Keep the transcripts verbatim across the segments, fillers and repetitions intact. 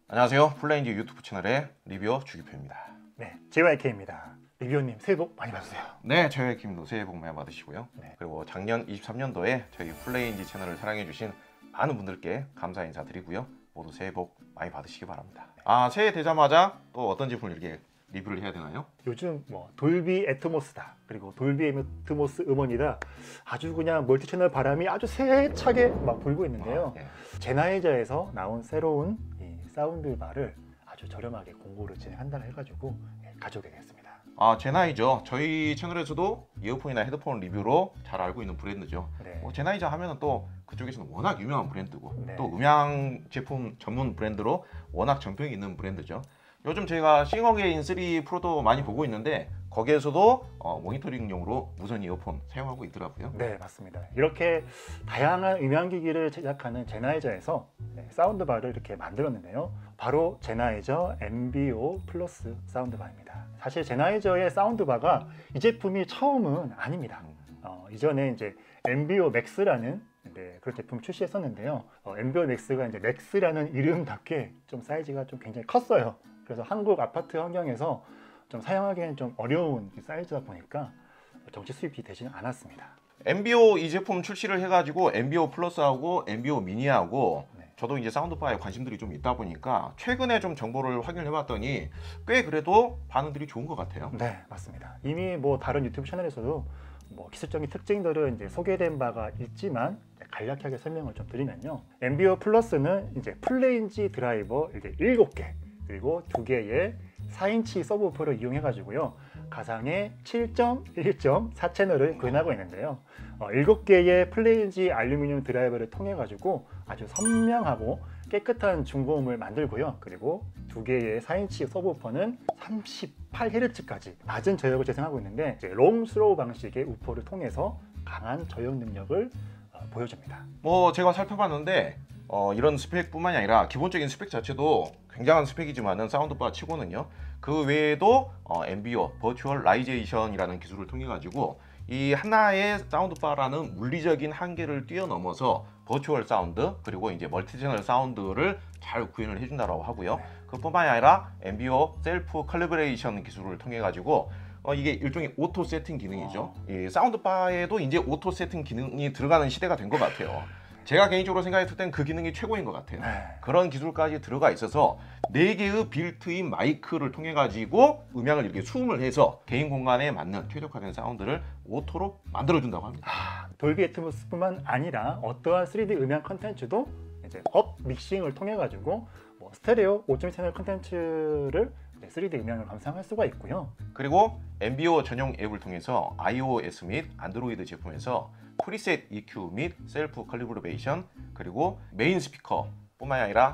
안녕하세요. 플레인즈 유튜브 채널의 리뷰어 주기표입니다. 네, 제이와이케이입니다. 리뷰어님 새해 복 많이 받으세요. 네, 제이와이케이님도 새해 복 많이 받으시고요. 네. 그리고 작년 이십삼 년도에 저희 플레인즈 채널을 사랑해주신 많은 분들께 감사 인사드리고요. 모두 새해 복 많이 받으시기 바랍니다. 아, 새해 되자마자 또 어떤 제품을 이렇게 리뷰를 해야 되나요? 요즘 뭐 돌비 애트모스다, 그리고 돌비 애트모스 음원이다, 아주 그냥 멀티 채널 바람이 아주 세차게 막 불고 있는데요. 아, 네. 제나이저에서 나온 새로운 이 사운드 바를 아주 저렴하게 공고를 진행한다고 해가지고 가져오게 됐습니다. 아, 제나이저 저희 채널에서도 이어폰이나 헤드폰 리뷰로 잘 알고 있는 브랜드죠. 네. 뭐 제나이저 하면은 또 그쪽에서는 워낙 유명한 브랜드고 네. 또 음향 제품 전문 브랜드로 워낙 정평이 있는 브랜드죠. 요즘 제가 싱어게인 쓰리 프로도 많이 보고 있는데 거기에서도 어, 모니터링용으로 무선 이어폰 사용하고 있더라고요. 네, 맞습니다. 이렇게 다양한 음향기기를 제작하는 제나이저에서 네, 사운드바를 이렇게 만들었는데요. 바로 제나이저 엠비오 플러스 사운드바입니다. 사실 제나이저의 사운드바가 이 제품이 처음은 아닙니다. 어, 이전에 이제 엠비오 맥스라는 네, 그런 제품을 출시했었는데요. 어, 엠비오 맥스가 이제 맥스라는 이름답게 좀 사이즈가 좀 굉장히 컸어요. 그래서 한국 아파트 환경에서 좀 사용하기에는 좀 어려운 사이즈다 보니까 정식 수입이 되지는 않았습니다. 엠비오 이 제품 출시를 해가지고 엠비오 플러스하고 엠비오 미니하고 네. 저도 이제 사운드바에 관심들이 좀 있다 보니까 최근에 좀 정보를 확인해봤더니 꽤 그래도 반응들이 좋은 것 같아요. 네, 맞습니다. 이미 뭐 다른 유튜브 채널에서도 뭐 기술적인 특징들은 이제 소개된 바가 있지만 간략하게 설명을 좀 드리면요. 엠비오 플러스는 이제 플레인지 드라이버 이제 일곱 개 그리고 두 개의 사 인치 서브우퍼를 이용해 가지고요. 가상의 칠 점 일 점 사 채널을 구현하고 있는데요. 어, 일곱 개의 플레인지 알루미늄 드라이버를 통해 가지고 아주 선명하고 깨끗한 중고음을 만들고요. 그리고 두 개의 사 인치 서브우퍼는 삼십팔 헤르츠까지 낮은 저역을 재생하고 있는데 이제 롱 스로우 방식의 우퍼를 통해서 강한 저역 능력을 어, 보여줍니다. 뭐 제가 살펴봤는데 어, 이런 스펙뿐만이 아니라 기본적인 스펙 자체도 굉장한 스펙이지만은 사운드바 치고는요. 그 외에도 어, 엠비오 버추얼라이제이션이라는 기술을 통해 가지고 이 하나의 사운드바라는 물리적인 한계를 뛰어넘어서 버추얼 사운드 그리고 이제 멀티 채널 사운드를 잘 구현을 해준다고 하고요. 그뿐만이 아니라 엠비오 셀프 컬리브레이션 기술을 통해 가지고 어, 이게 일종의 오토 세팅 기능이죠. 이 사운드바에도 이제 오토 세팅 기능이 들어가는 시대가 된 것 같아요. 제가 개인적으로 생각했을 땐 그 기능이 최고인 것 같아요. 네. 그런 기술까지 들어가 있어서 네 개의 빌트인 마이크를 통해 가지고 음향을 이렇게 수음을 해서 개인 공간에 맞는 최적화된 사운드를 오토로 만들어준다고 합니다. 아, 돌비 애트모스뿐만 아니라 어떠한 쓰리디 음향 컨텐츠도 이제 업 믹싱을 통해 가지고 뭐 스테레오 오 점 이 채널 컨텐츠를 쓰리디 음향을 감상할 수가 있고요. 그리고 엠비오 전용 앱을 통해서 아이오에스 및 안드로이드 제품에서 프리셋 이큐 및 셀프 컬리브레이션 그리고 메인 스피커 뿐만 아니라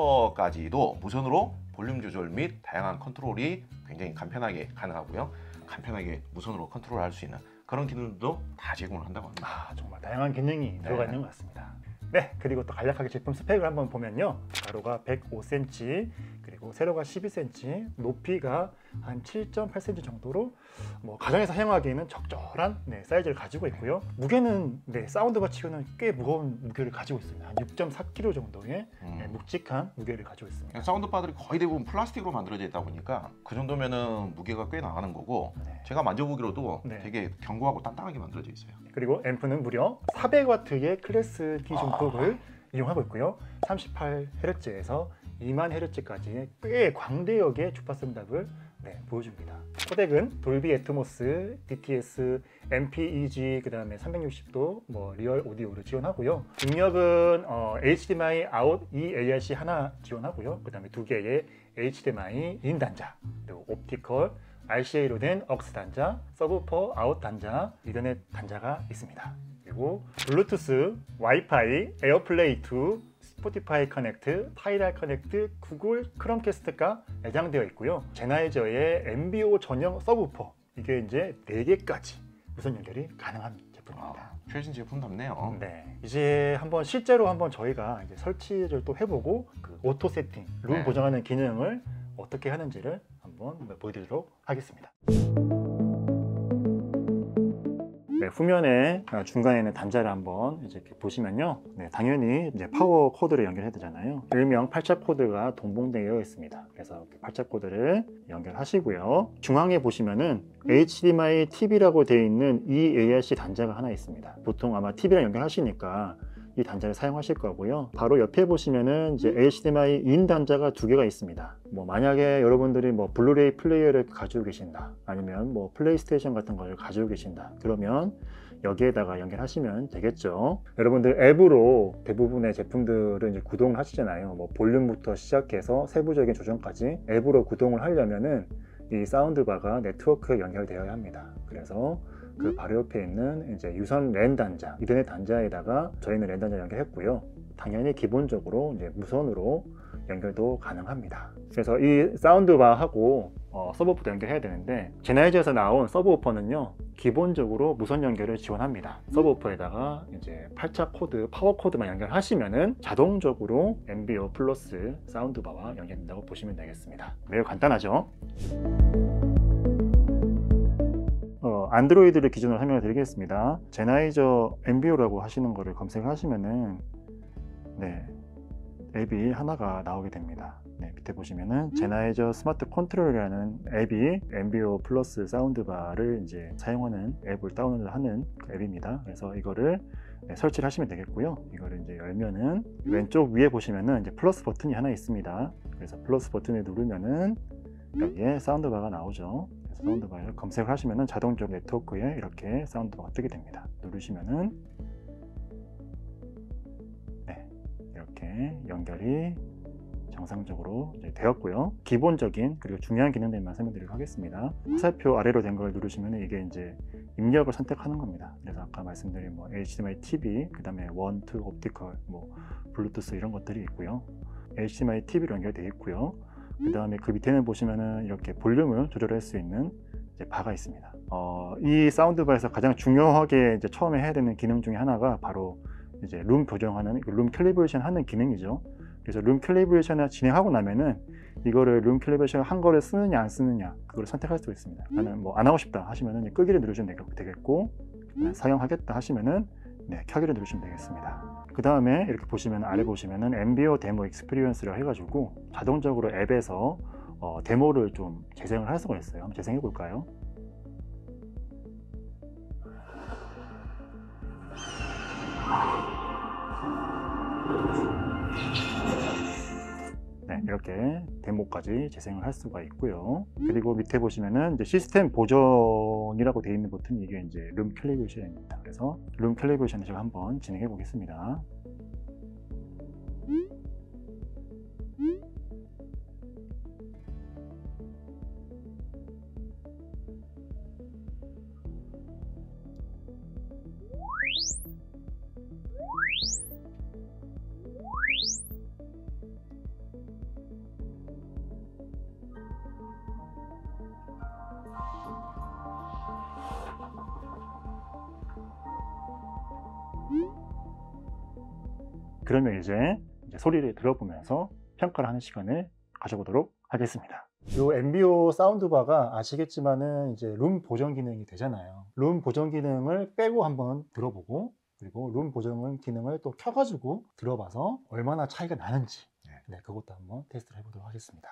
서브우퍼까지도 무선으로 볼륨 조절 및 다양한 컨트롤이 굉장히 간편하게 가능하고요. 간편하게 무선으로 컨트롤할 수 있는 그런 기능도 다 제공을 한다고 합니다. 아, 정말 다양한 기능이 들어가 있는 것 같습니다. 네, 그리고 또 간략하게 제품 스펙을 한번 보면요. 가로가 백오 센티미터, 그리고 세로가 십이 센티미터, 높이가 한 칠 점 팔 센티미터 정도로 뭐 가정에서 사용하기에는 적절한 네, 사이즈를 가지고 있고요. 무게는 네, 사운드바 치고는 꽤 무거운 무게를 가지고 있습니다. 한 육 점 사 킬로그램 정도의 음. 네, 묵직한 무게를 가지고 있습니다. 사운드바들이 거의 대부분 플라스틱으로 만들어져 있다 보니까 그 정도면은 무게가 꽤 나가는 거고 네. 제가 만져보기로도 네. 되게 견고하고 단단하게 만들어져 있어요. 그리고 앰프는 무려 사백 와트의 클래스 D 중폭을 아... 이용하고 있고요. 삼십팔 헤르츠에서 이만 헤르츠까지의 꽤 광대역의 주파수 응답을 네, 보여줍니다. 코덱은 돌비 애트모스, 디티에스, 엠피이지, 그 다음에 삼백육십 도 뭐 리얼 오디오를 지원하고요. 입력은 어, 에이치디엠아이 아웃 이에이알씨 하나 지원하고요. 그 다음에 두 개의 에이치디엠아이 인 단자, 그리고 옵티컬, 알씨에이로 된 억스 단자, 서브우퍼 아웃 단자, 이더넷 단자가 있습니다. 그리고 블루투스, 와이파이, 에어플레이 투, 스포티파이 커넥트, 타이달 커넥트, 구글 크롬캐스트가 내장되어 있고요. 제나이저의 엠비오 전용 서브우퍼, 이게 이제 네 개까지 무선 연결이 가능한 제품입니다. 아, 최신 제품답네요. 네, 이제 한번 실제로 한번 저희가 이제 설치를 또 해보고 그 오토 세팅, 룸 네. 보정하는 기능을 어떻게 하는지를 한번 보여드리도록 하겠습니다. 네, 후면에 중간에 있는 단자를 한번 이제 이렇게 보시면요. 네, 당연히 이제 파워 코드를 연결해야 되잖아요. 일명 팔자 코드가 동봉되어 있습니다. 그래서 팔자 코드를 연결하시고요. 중앙에 보시면은 에이치디엠아이 티비라고 되어 있는 이에이알씨 단자가 하나 있습니다. 보통 아마 티비랑 연결하시니까 이 단자를 사용하실 거고요. 바로 옆에 보시면은 이제 에이치디엠아이 인 단자가 두 개가 있습니다. 뭐 만약에 여러분들이 뭐 블루레이 플레이어를 가지고 계신다, 아니면 뭐 플레이스테이션 같은 걸 가지고 계신다, 그러면 여기에다가 연결하시면 되겠죠. 여러분들 앱으로 대부분의 제품들을 이제 구동을 하시잖아요. 뭐 볼륨부터 시작해서 세부적인 조정까지 앱으로 구동을 하려면은 이 사운드바가 네트워크에 연결되어야 합니다. 그래서 그 바로 옆에 있는 이제 유선 랜 단자, 이더넷 단자에다가 저희는 랜 단자 연결했고요. 당연히 기본적으로 이제 무선으로 연결도 가능합니다. 그래서 이 사운드바하고 어, 서브우퍼도 연결해야 되는데, 제나이저에서 나온 서브우퍼는요 기본적으로 무선 연결을 지원합니다. 서브우퍼에다가 이제 팔자 코드, 파워 코드만 연결하시면은 자동적으로 엠비오 플러스 사운드바와 연결된다고 보시면 되겠습니다. 매우 간단하죠? 어, 안드로이드를 기준으로 설명을 드리겠습니다. 제나이저 엠비오라고 하시는 거를 검색하시면은 네, 앱이 하나가 나오게 됩니다. 네, 밑에 보시면은 제나이저 스마트 컨트롤이라는 앱이 엠비오 플러스 사운드바를 이제 사용하는 앱을 다운로드하는 그 앱입니다. 그래서 이거를 네, 설치를 하시면 되겠고요. 이거를 이제 열면은 왼쪽 위에 보시면은 이제 플러스 버튼이 하나 있습니다. 그래서 플러스 버튼을 누르면은 여기에 사운드바가 나오죠. 그래서 사운드바를 검색을 하시면은 자동적으로 네트워크에 이렇게 사운드바가 뜨게 됩니다. 누르시면은 네, 이렇게 연결이 정상적으로 이제 되었고요. 기본적인 그리고 중요한 기능들만 설명드리도록 하겠습니다. 화살표 아래로 된 걸 누르시면 이게 이제 입력을 선택하는 겁니다. 그래서 아까 말씀드린 뭐 에이치디엠아이 티비, 그 다음에 원, 투, 옵티컬, 뭐 블루투스 이런 것들이 있고요. 에이치디엠아이 티비로 연결되어 있고요. 그 다음에 그 밑에는 보시면은 이렇게 볼륨을 조절할 수 있는 이제 바가 있습니다. 어, 이 사운드바에서 가장 중요하게 이제 처음에 해야 되는 기능 중에 하나가 바로 이제 룸 조정하는, 룸 캘리브레이션 하는 기능이죠. 그래서 룸 캘리브레이션을 진행하고 나면은 이거를 룸 캘리브레이션 한 거를 쓰느냐 안 쓰느냐 그걸 선택할 수 있습니다. 나는 뭐 안 하고 싶다 하시면은 끄기를 누르시면 되겠고, 사용하겠다 하시면은 네, 켜기를 누르시면 되겠습니다. 그 다음에 이렇게 보시면 아래 보시면은 엠비오 데모 익스피리언스라고 해가지고 자동적으로 앱에서 어, 데모를 좀 재생을 할 수가 있어요. 한번 재생해 볼까요? 네, 이렇게 데모까지 재생을 할 수가 있고요. 그리고 밑에 보시면은 이제 시스템 보정이라고 되어 있는 버튼이 이게 이제 룸 캘리브레이션입니다. 그래서 룸 캘리브레이션을 제가 한번 진행해 보겠습니다. 그러면 이제, 이제 소리를 들어보면서 평가를 하는 시간을 가져보도록 하겠습니다. 이 엠비오 사운드바가 아시겠지만은 이제 룸 보정 기능이 되잖아요. 룸 보정 기능을 빼고 한번 들어보고, 그리고 룸 보정 기능을 또 켜가지고 들어봐서 얼마나 차이가 나는지, 네, 그것도 한번 테스트를 해보도록 하겠습니다.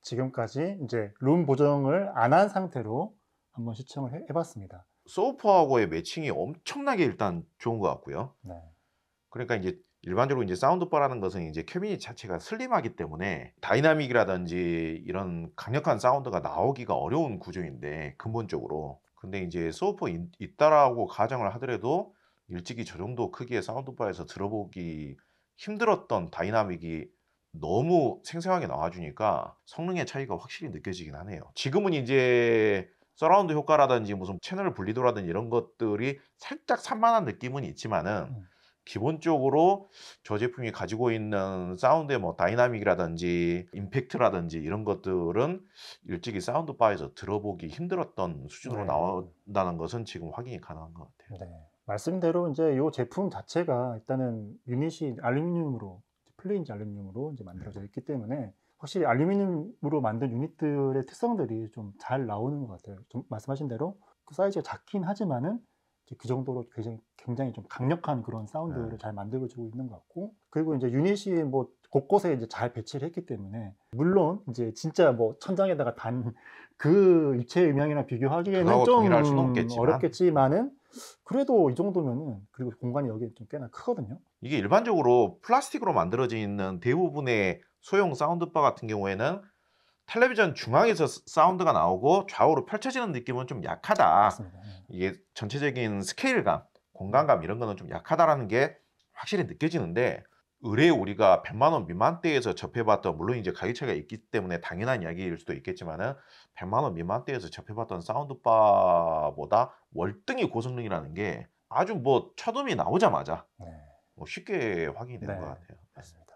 지금까지 이제 룸 보정을 안 한 상태로 한번 시청을 해, 해봤습니다. 소프하고의 매칭이 엄청나게 일단 좋은 것 같고요. 네. 그러니까 이제 일반적으로 이제 사운드바라는 것은 이제 캐비닛 자체가 슬림하기 때문에 다이나믹이라든지 이런 강력한 사운드가 나오기가 어려운 구조인데 근본적으로. 근데 이제 소프 있다라고 가정을 하더라도 일찍이 저 정도 크기의 사운드바에서 들어보기 힘들었던 다이나믹이 너무 생생하게 나와주니까 성능의 차이가 확실히 느껴지긴 하네요. 지금은 이제 서라운드 효과라든지 무슨 채널 분리도라든지 이런 것들이 살짝 산만한 느낌은 있지만은 음. 기본적으로 저 제품이 가지고 있는 사운드의 뭐 다이나믹이라든지 임팩트라든지 이런 것들은 일찍이 사운드바에서 들어보기 힘들었던 수준으로 네. 나온다는 것은 지금 확인이 가능한 것 같아요. 네. 말씀대로 이제 이 제품 자체가 일단은 유닛이 알루미늄으로 플레인지 알루미늄으로 이제 만들어져 있기 때문에 확실히 알루미늄으로 만든 유닛들의 특성들이 좀 잘 나오는 것 같아요. 좀 말씀하신 대로 그 사이즈가 작긴 하지만은 이제 그 정도로 굉장히, 굉장히 좀 강력한 그런 사운드를 네. 잘 만들어주고 있는 것 같고, 그리고 이제 유닛이 뭐 곳곳에 이제 잘 배치를 했기 때문에 물론 이제 진짜 뭐 천장에다가 단 그 입체 음향이랑 비교하기에는 그거하고 좀 동일할 수는 없겠지만. 어렵겠지만은 그래도 이 정도면은, 그리고 공간이 여기 좀 꽤나 크거든요. 이게 일반적으로 플라스틱으로 만들어져 있는 대부분의 소형 사운드바 같은 경우에는 텔레비전 중앙에서 스- 사운드가 나오고 좌우로 펼쳐지는 느낌은 좀 약하다. 맞습니다. 네. 이게 전체적인 스케일감, 공간감 이런 거는 좀 약하다라는 게 확실히 느껴지는데, 의뢰 우리가 백만 원 미만대에서 접해봤던, 물론 이제 가격 차이가 있기 때문에 당연한 이야기일 수도 있겠지만은 백만 원 미만대에서 접해봤던 사운드바보다 월등히 고성능이라는 게 아주 뭐 첫음이 나오자마자 네. 뭐 쉽게 확인이 되는 네. 것 같아요. 맞습니다.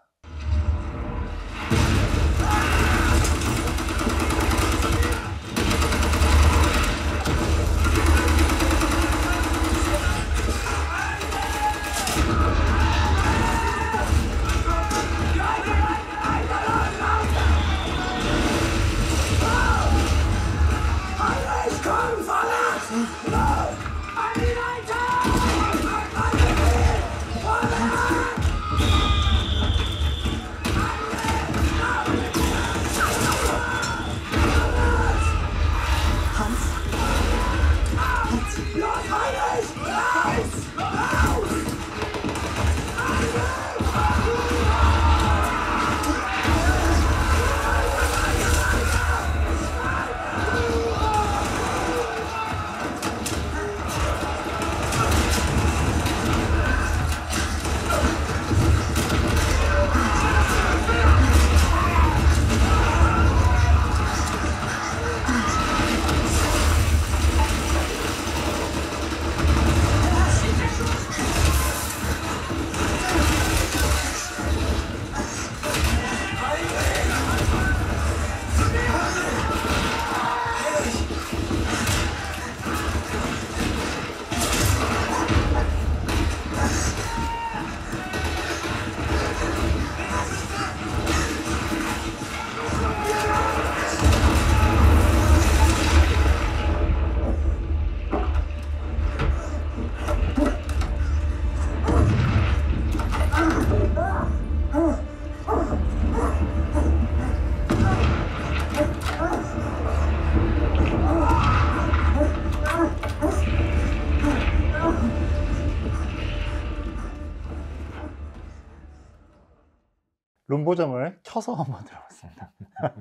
룸 보정을 켜서 한번 들어봤습니다.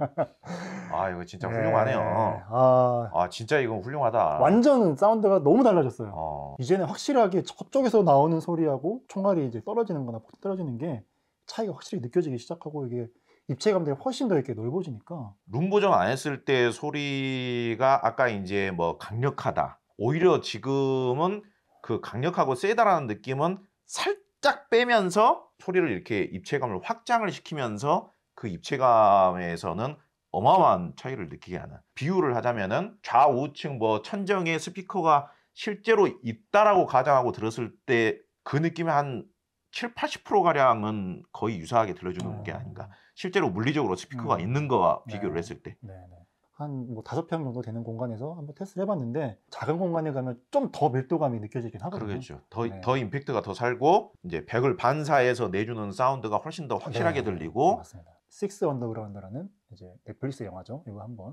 아 이거 진짜 네. 훌륭하네요. 아, 아 진짜 이건 훌륭하다. 완전 사운드가 너무 달라졌어요. 어, 이제는 확실하게 저쪽에서 나오는 소리하고 총알이 이제 떨어지는 거나 떨어지는 게 차이가 확실히 느껴지기 시작하고, 이게 입체감들이 훨씬 더 이렇게 넓어지니까. 룸 보정 안 했을 때 소리가 아까 이제 뭐 강력하다. 오히려 지금은 그 강력하고 세다라는 느낌은 살짝 빼면서 소리를 이렇게 입체감을 확장을 시키면서 그 입체감에서는 어마어마한 차이를 느끼게 하는. 비유를 하자면은 좌우측 뭐 천정에 스피커가 실제로 있다라고 가정하고 들었을 때 그 느낌의 한 칠, 팔십 퍼센트 가량은 거의 유사하게 들려주는 게 아닌가. 실제로 물리적으로 스피커가 음. 있는 거와 비교를 네. 했을 때. 네네. 한 뭐 다섯 평 정도 되는 공간에서 한번 테스트를 해봤는데, 작은 공간에 가면 좀 더 밀도감이 느껴지긴 하거든요. 그러겠죠. 더, 네. 더 임팩트가 더 살고 이제 벽을 반사해서 내주는 사운드가 훨씬 더 확실하게 네, 들리고 맞습니다. 식스 언더그라운드라는 이제 넷플릭스 영화죠. 이거 한번.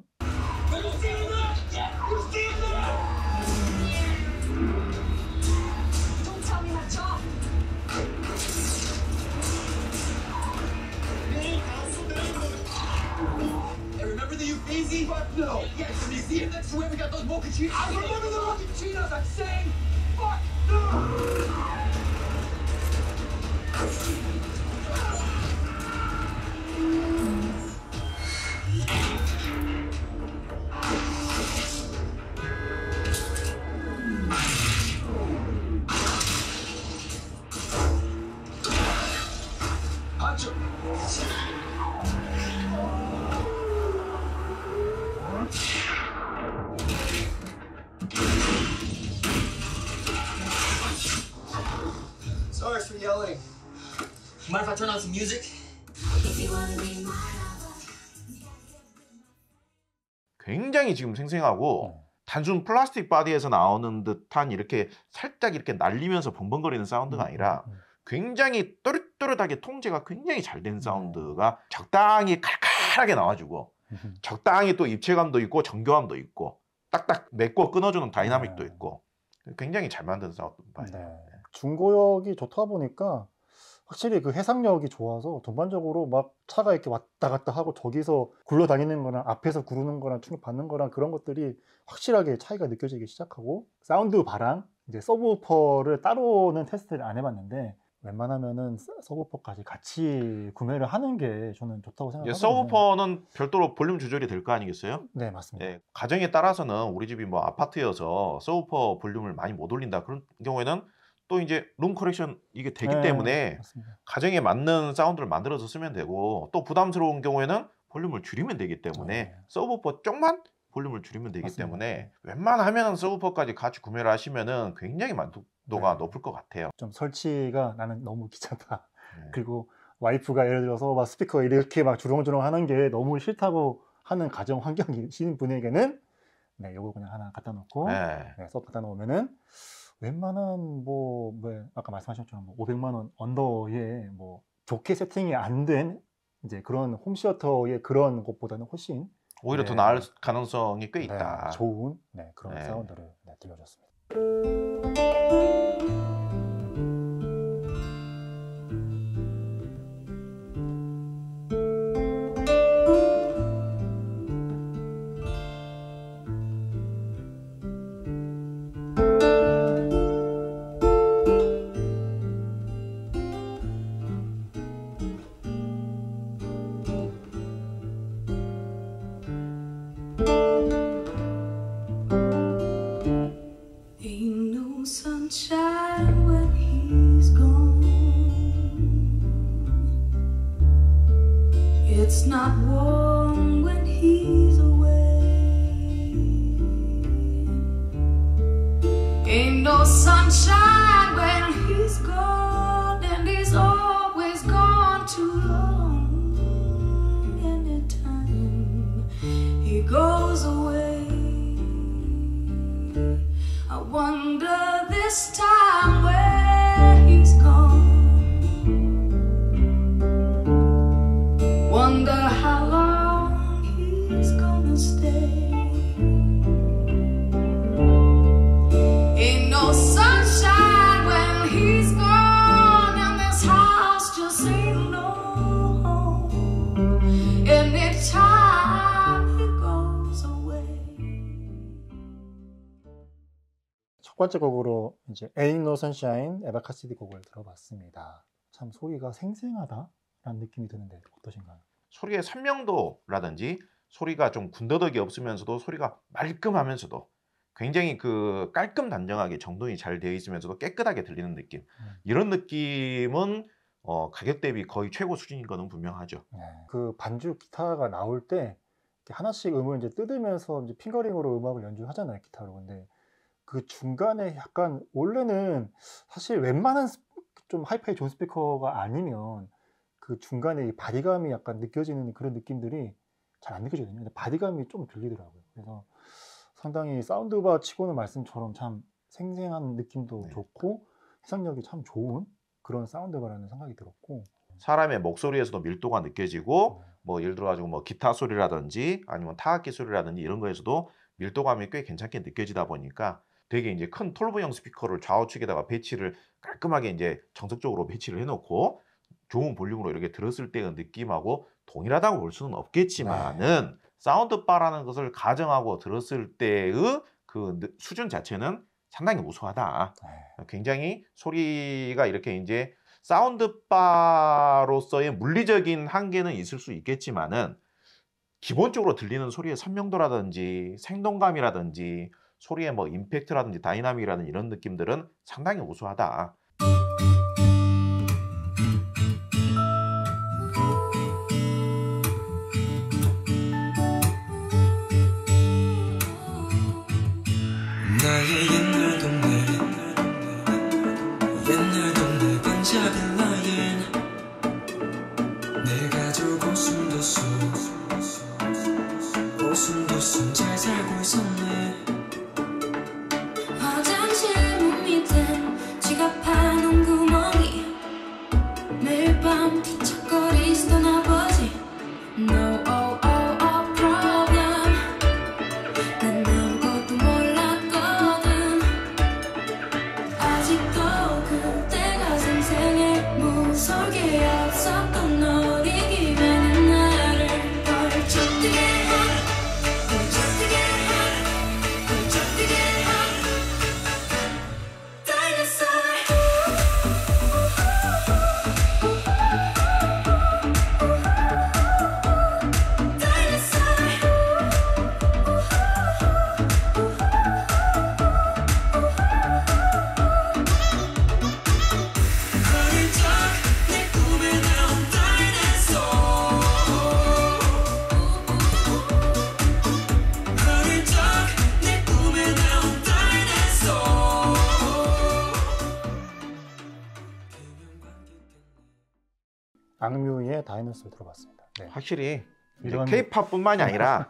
Remember the Uffizi? Fuck no! Yes, the museum that's where we got those mochachinos. I remember the mochachinos! I'm saying, fuck no! Hunter! Sorry for yelling. Mind if I turn on some music? 굉장히 지금 생생하고 어. 단순 플라스틱 바디에서 나오는 듯한 이렇게 살짝 이렇게 날리면서 벙벙거리는 사운드가 아니라 음, 음, 굉장히 또렷또렷하게 통제가 굉장히 잘 된 사운드가 적당히 칼칼하게 나와주고 음. 적당히 또 입체감도 있고 정교함도 있고 딱딱 메꿔 끊어주는 다이나믹도 네. 있고 굉장히 잘 만든 사운드바예요. 네. 중고역이 좋다 보니까 확실히 그 해상력이 좋아서 전반적으로 막 차가 이렇게 왔다 갔다 하고 저기서 굴러다니는 거랑 앞에서 구르는 거랑 충격받는 거랑 그런 것들이 확실하게 차이가 느껴지기 시작하고 사운드 바랑 이제 서브우퍼를 따로는 테스트를 안 해봤는데 웬만하면은 서- 서브우퍼까지 같이 구매를 하는 게 저는 좋다고 이제 생각하거든요. 서브우퍼는 별도로 볼륨 조절이 될 거 아니겠어요? 네, 맞습니다. 예, 가정에 따라서는 우리 집이 뭐 아파트여서 서브우퍼 볼륨을 많이 못 올린다 그런 경우에는 또 이제 룸 커렉션 이게 되기 네, 때문에 맞습니다. 가정에 맞는 사운드를 만들어서 쓰면 되고 또 부담스러운 경우에는 볼륨을 줄이면 되기 때문에 네. 서브우퍼 쪽만 볼륨을 줄이면 되기 맞습니다. 때문에 웬만하면 서브우퍼까지 같이 구매를 하시면은 굉장히 만족도가 네. 높을 것 같아요. 좀 설치가 나는 너무 귀찮다. 네. 그리고 와이프가 예를 들어서 막 스피커 이렇게 막 주렁주렁 하는 게 너무 싫다고 하는 가정 환경이신 분에게는 네, 요거 그냥 하나 갖다 놓고 네. 네, 서브 갖다 놓으면은 웬만한 뭐, 뭐 아까 말씀하신 것처럼 뭐 오백만 원 언더에 뭐 좋게 세팅이 안 된 이제 그런 홈시어터의 그런 것보다는 훨씬 오히려 네. 더 나을 가능성이 꽤 네, 있다. 좋은 네, 그런 네. 사운드를 네, 들려줬습니다. Ain't no sunshine when he's gone. It's not warm when he's away. Ain't no sunshine when he's gone, and he's always gone too long. Anytime he goes away, I wonder this time where he's gone. Wonder how long he's gonna stay. Ain't no sunshine when he's gone, and this house just ain't no home. Anytime he goes away. 첫 번째 곡으로 이제 Ain't No Sunshine 에바 카시디 곡을 들어봤습니다. 참 소리가 생생하다라는 느낌이 드는데 어떠신가요? 소리의 선명도라든지 소리가 좀 군더더기 없으면서도 소리가 말끔하면서도 굉장히 그 깔끔 단정하게 정돈이 잘 되어 있으면서도 깨끗하게 들리는 느낌. 음. 이런 느낌은 어, 가격 대비 거의 최고 수준인 거는 분명하죠. 네. 그 반주 기타가 나올 때 이렇게 하나씩 음을 이제 뜯으면서 이제 핑거링으로 음악을 연주하잖아요, 기타로. 근데 그 중간에 약간 원래는 사실 웬만한 스- 좀 하이파이 좋은 스피커가 아니면 그 중간에 이 바디감이 약간 느껴지는 그런 느낌들이 잘 안 느껴지거든요. 근데 바디감이 좀 들리더라고요. 그래서 상당히 사운드바 치고는 말씀처럼 참 생생한 느낌도 네. 좋고 해상력이 참 좋은 그런 사운드바라는 생각이 들었고 사람의 목소리에서도 밀도가 느껴지고 뭐 예를 들어 가지고 뭐 기타 소리라든지 아니면 타악기 소리라든지 이런 거에서도 밀도감이 꽤 괜찮게 느껴지다 보니까 되게 이제 큰 톨브형 스피커를 좌우측에다가 배치를 깔끔하게 이제 정석적으로 배치를 해놓고 좋은 볼륨으로 이렇게 들었을 때의 느낌하고 동일하다고 볼 수는 없겠지만은 네. 사운드바라는 것을 가정하고 들었을 때의 그 수준 자체는 상당히 우수하다. 네. 굉장히 소리가 이렇게 이제 사운드바로서의 물리적인 한계는 있을 수 있겠지만은 기본적으로 들리는 소리의 선명도라든지 생동감이라든지 소리의 뭐 임팩트라든지 다이나믹이라든지 이런 느낌들은 상당히 우수하다. 나의 옛날 동네 옛날 동네 반짝인 라인 내가 저고 숨도숨 오순도순 잘 살고 있었네 화장실 문 밑엔 지갑하는 구멍이 매일 밤 뒤척거리시던 아버지 No oh oh oh problem 난 아무것도 몰랐거든 아직도 그때가 생생해 무서울 없었던 어리기에는 나를 벌쩍 뛰게 한 벌쩍 뛰게 한 벌쩍 뛰게 한 악뮤의 다이너소를 들어봤습니다. 네. 확실히 이런- K-팝뿐만이 아니라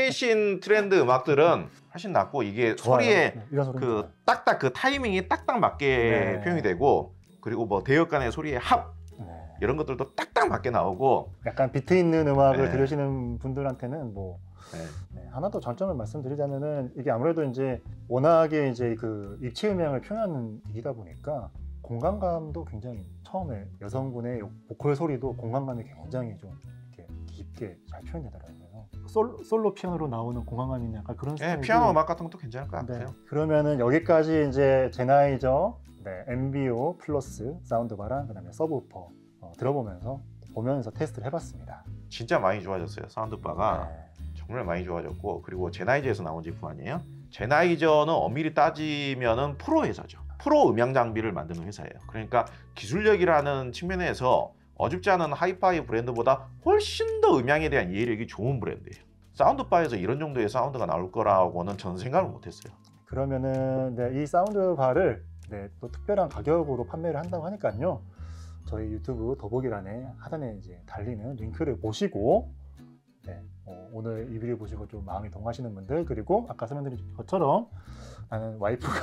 최신 트렌드 음악들은 훨씬 낫고 이게 좋아요. 소리에 네, 이런 소리는 그 좋아요. 딱딱 그 타이밍이 딱딱 맞게 네. 표현이 되고 그리고 뭐 대역 간의 소리의 합 네. 이런 것들도 딱딱 맞게 나오고 약간 비트 있는 음악을 네. 들으시는 분들한테는 뭐 네. 네, 하나 더 장점을 말씀드리자면은 이게 아무래도 이제 워낙에 이제 그 입체 음향을 표현하는 기기다 보니까 공간감도 굉장히 처음에 여성분의 보컬 소리도 공간감이 굉장히 좀 이렇게 깊게 잘 표현되더라고요. 솔, 솔로 피아노로 나오는 공간감이 약간 그런 네, 스타일이 피아노 음악 같은 것도 괜찮을 것 네. 같아요. 그러면은 여기까지 이제 제나이저, 네, 엠비오 플러스 사운드바랑 그다음에 서브우퍼 어, 들어보면서 보면서 테스트를 해봤습니다. 진짜 많이 좋아졌어요. 사운드바가 네. 정말 많이 좋아졌고 그리고 제나이저에서 나온 제품 아니에요? 제나이저는 엄밀히 따지면은 프로 회사죠. 프로 음향 장비를 만드는 회사예요. 그러니까 기술력이라는 측면에서 어줍지 않은 하이파이 브랜드보다 훨씬 더 음향에 대한 이해력이 좋은 브랜드예요. 사운드바에서 이런 정도의 사운드가 나올 거라고는 저는 생각을 못했어요. 그러면은 네, 이 사운드바를 네, 또 특별한 가격으로 판매를 한다고 하니까요. 저희 유튜브 더보기란에 하단에 이제 달리는 링크를 보시고 네, 어, 오늘 이 비디오 보시고 좀 마음이 동하시는 분들 그리고 아까 설명드린 것처럼 나는 와이프가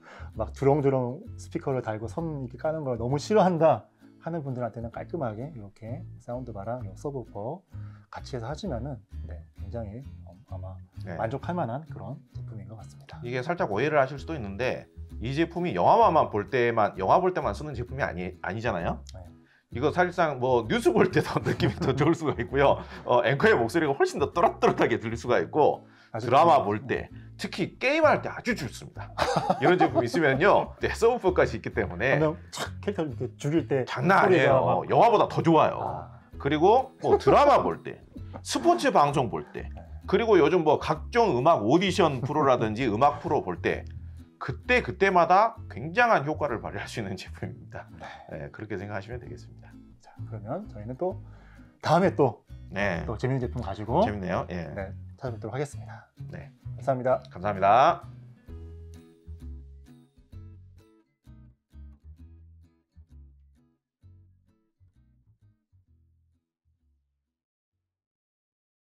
막 주렁주렁 스피커를 달고 선 이렇게 까는 걸 너무 싫어한다 하는 분들한테는 깔끔하게 이렇게 사운드바랑 서브우퍼 같이 해서 하시면은 네, 굉장히 어, 아마 네. 만족할 만한 그런 제품인 것 같습니다. 이게 살짝 오해를 하실 수도 있는데 이 제품이 영화만 볼 때만 영화 볼 때만 쓰는 제품이 아니 아니잖아요. 네. 이거 사실상 뭐 뉴스 볼 때도 느낌이 더 좋을 수가 있고요. 어, 앵커의 목소리가 훨씬 더 또렷또렷하게 들릴 수가 있고 아주 드라마 좋아요. 볼 때 특히 게임할 때 아주 좋습니다. 이런 제품 있으면요, 네, 서브우퍼까지 있기 때문에 한명 캐릭터 이렇게 줄일 때 장난 소리가 아니에요. 막- 영화보다 더 좋아요. 아, 그리고 뭐 드라마 볼 때, 스포츠 방송 볼 때, 그리고 요즘 뭐 각종 음악 오디션 프로라든지 음악 프로 볼 때 그때 그때마다 굉장한 효과를 발휘할 수 있는 제품입니다. 네, 그렇게 생각하시면 되겠습니다. 자, 그러면 저희는 또 다음에 또, 네, 또 재밌는 제품 가지고 재밌네요. 예, 네, 찾아뵙도록 하겠습니다. 네, 감사합니다. 감사합니다.